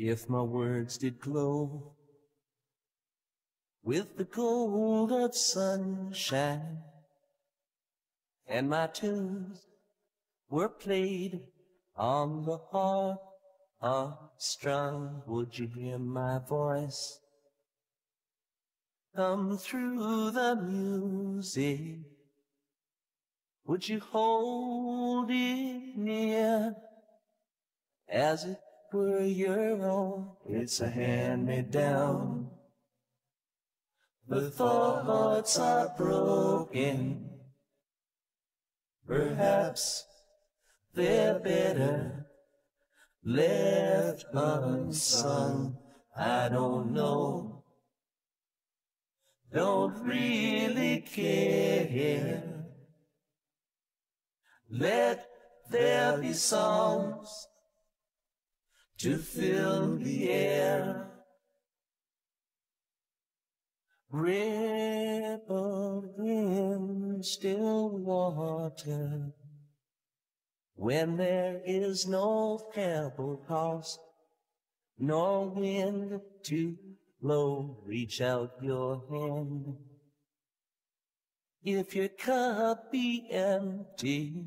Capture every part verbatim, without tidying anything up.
If my words did glow with the gold of sunshine, and my tunes were played on the harp unstrung, would you hear my voice come through the music? Would you hold it near as it were your own? It's a hand-me-down. The thoughts are broken. Perhaps they're better left unsung. I don't know. Don't really care. Let there be songs to fill the air. Ripple in still water when there is no pebble tossed, nor wind to blow. Reach out your hand. If your cup be empty,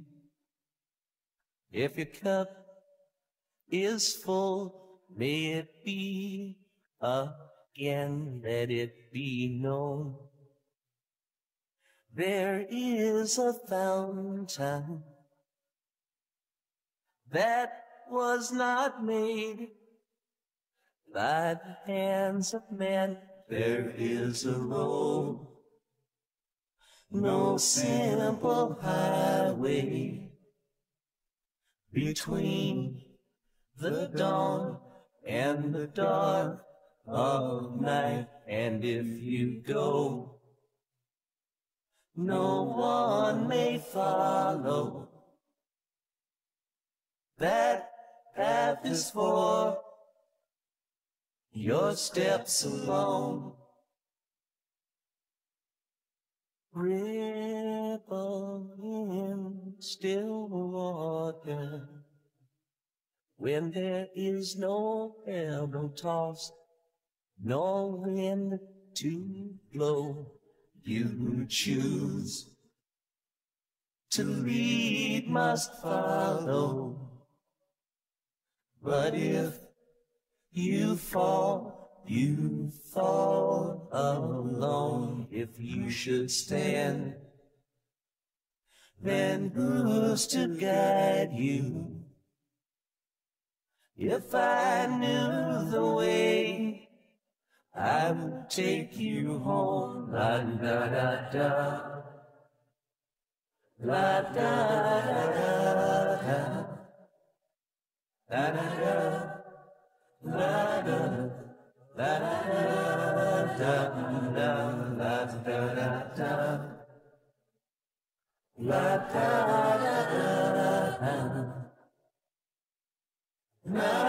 if your cup is full, may it be again, let it be known. There is a fountain that was not made by the hands of men. There is a road, no simple highway between the dawn and the dark of night. And if you go, no one may follow. That path is for your steps alone. Ripple in still water when there is no pebble tossed, no wind to blow. You choose to lead, must follow. But if you fall, you fall alone. If you should stand, then who's to guide you? If I knew the way, I would take you home. La da da da, la da da da da, la da da, la da. La da da da, la da da da, la da da da, la.